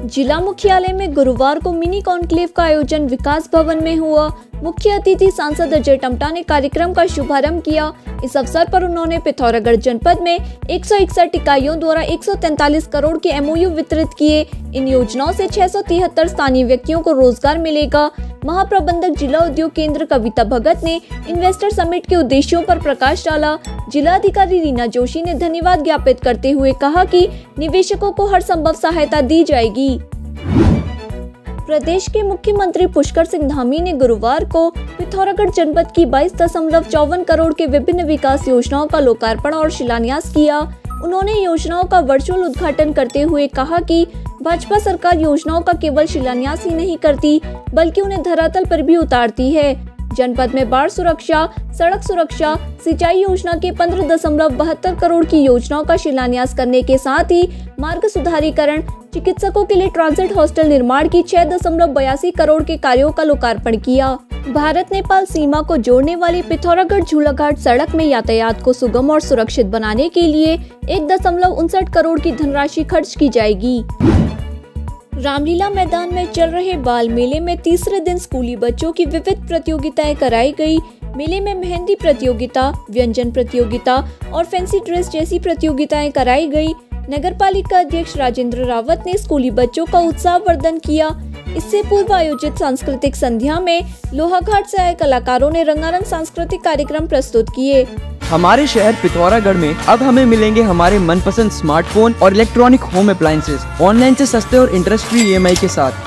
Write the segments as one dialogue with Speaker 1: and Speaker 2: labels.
Speaker 1: जिला मुख्यालय में गुरुवार को मिनी कॉन्क्लेव का आयोजन विकास भवन में हुआ। मुख्य अतिथि सांसद अजय टम्टा ने कार्यक्रम का शुभारंभ किया। इस अवसर पर उन्होंने पिथौरागढ़ जनपद में 161 इकाइयों द्वारा 143 करोड़ के MOU वितरित किए। इन योजनाओं से 673 स्थानीय व्यक्तियों को रोजगार मिलेगा। महाप्रबंधक जिला उद्योग केंद्र कविता भगत ने इन्वेस्टर समिट के उद्देश्यों पर प्रकाश डाला। जिला अधिकारी रीना जोशी ने धन्यवाद ज्ञापित करते हुए कहा कि निवेशकों को हर संभव सहायता दी जाएगी। प्रदेश के मुख्यमंत्री पुष्कर सिंह धामी ने गुरुवार को पिथौरागढ़ जनपद की 22.54 करोड़ के विभिन्न विकास योजनाओं का लोकार्पण और शिलान्यास किया। उन्होंने योजनाओं का वर्चुअल उद्घाटन करते हुए कहा कि भाजपा सरकार योजनाओं का केवल शिलान्यास ही नहीं करती, बल्कि उन्हें धरातल पर भी उतारती है। जनपद में बाढ़ सुरक्षा, सड़क सुरक्षा, सिंचाई योजना के 15.72 करोड़ की योजनाओं का शिलान्यास करने के साथ ही मार्ग सुधारीकरण, चिकित्सकों के लिए ट्रांजिट हॉस्टल निर्माण की 6.82 करोड़ के कार्यों का लोकार्पण किया। भारत नेपाल सीमा को जोड़ने वाली पिथौरागढ़ झूलाघाट सड़क में यातायात को सुगम और सुरक्षित बनाने के लिए 1.59 करोड़ की धनराशि खर्च की जाएगी। रामलीला मैदान में चल रहे बाल मेले में तीसरे दिन स्कूली बच्चों की विविध प्रतियोगिताएं कराई गई। मेले में मेहंदी प्रतियोगिता, व्यंजन प्रतियोगिता और फैंसी ड्रेस जैसी प्रतियोगिताएं कराई गई। नगरपालिका अध्यक्ष राजेंद्र रावत ने स्कूली बच्चों का उत्साहवर्धन किया। इससे पूर्व आयोजित सांस्कृतिक संध्या में लोहाघाट से आए कलाकारों ने रंगारंग सांस्कृतिक कार्यक्रम प्रस्तुत किए।
Speaker 2: हमारे शहर पिथौरागढ़ में अब हमें मिलेंगे हमारे मनपसंद स्मार्टफोन और इलेक्ट्रॉनिक होम अप्लायंसेस ऑनलाइन से सस्ते और इंटरेस्ट फ्री EMI के साथ।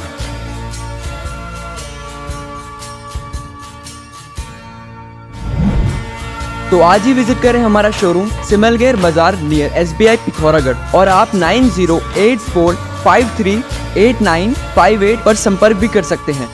Speaker 2: तो आज ही विजिट करें हमारा शोरूम सिमलगेर बाजार नियर SBI पिथौरागढ़ और आप 9084538958 पर संपर्क भी कर सकते हैं।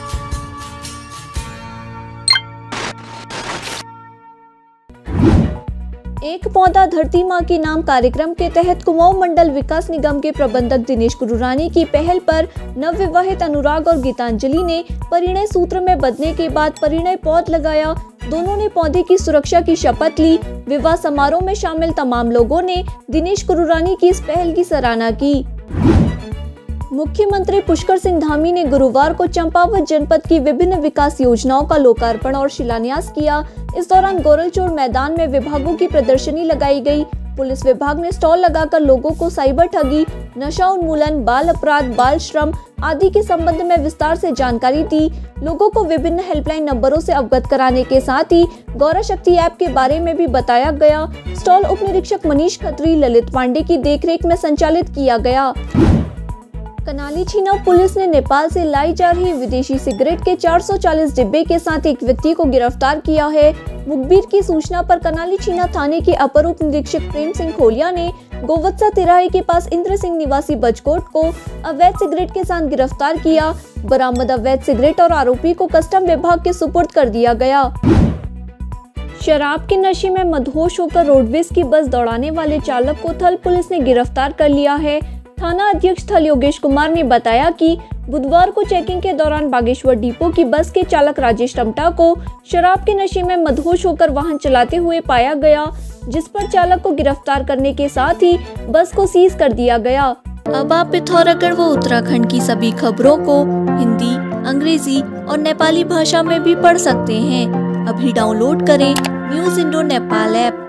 Speaker 1: एक पौधा धरती माँ के नाम कार्यक्रम के तहत कुमाऊं मंडल विकास निगम के प्रबंधक दिनेश गुरुरानी की पहल पर नवविवाहित अनुराग और गीतांजलि ने परिणय सूत्र में बंधने के बाद परिणय पौध लगाया। दोनों ने पौधे की सुरक्षा की शपथ ली। विवाह समारोह में शामिल तमाम लोगों ने दिनेश गुरुरानी की इस पहल की सराहना की। मुख्यमंत्री पुष्कर सिंह धामी ने गुरुवार को चंपावत जनपद की विभिन्न विकास योजनाओं का लोकार्पण और शिलान्यास किया। इस दौरान गोरलचोड़ मैदान में विभागों की प्रदर्शनी लगाई गई। पुलिस विभाग ने स्टॉल लगाकर लोगों को साइबर ठगी, नशा उन्मूलन, बाल अपराध, बाल श्रम आदि के संबंध में विस्तार से जानकारी दी। लोगों को विभिन्न हेल्पलाइन नंबरों से अवगत कराने के साथ ही गौरा शक्ति ऐप के बारे में भी बताया गया। स्टॉल उप निरीक्षक मनीष खत्री, ललित पांडे की देखरेख में संचालित किया गया। कनाली छीना पुलिस ने नेपाल से लाई जा रही विदेशी सिगरेट के 440 डिब्बे के साथ एक व्यक्ति को गिरफ्तार किया है। मुखबिर की सूचना पर कनाली छीना थाने के अपर उप निरीक्षक प्रेम सिंह खोलिया ने गोवत्सा तिराहे के पास इंद्र सिंह निवासी बजकोट को अवैध सिगरेट के साथ गिरफ्तार किया। बरामद अवैध सिगरेट और आरोपी को कस्टम विभाग के सुपुर्द कर दिया गया। शराब के नशे में मदहोश होकर रोडवेज की बस दौड़ाने वाले चालक को थल पुलिस ने गिरफ्तार कर लिया है। थाना अध्यक्ष थल योगेश कुमार ने बताया कि बुधवार को चेकिंग के दौरान बागेश्वर डिपो की बस के चालक राजेश टम्टा को शराब के नशे में मदहोश होकर वाहन चलाते हुए पाया गया, जिस पर चालक को गिरफ्तार करने के साथ ही बस को सीज कर दिया गया। अब आप पिथौरागढ़ व उत्तराखंड की सभी खबरों को हिंदी, अंग्रेजी और नेपाली भाषा में भी पढ़ सकते हैं। अभी डाउनलोड करें न्यूज़ इंडो नेपाल ऐप।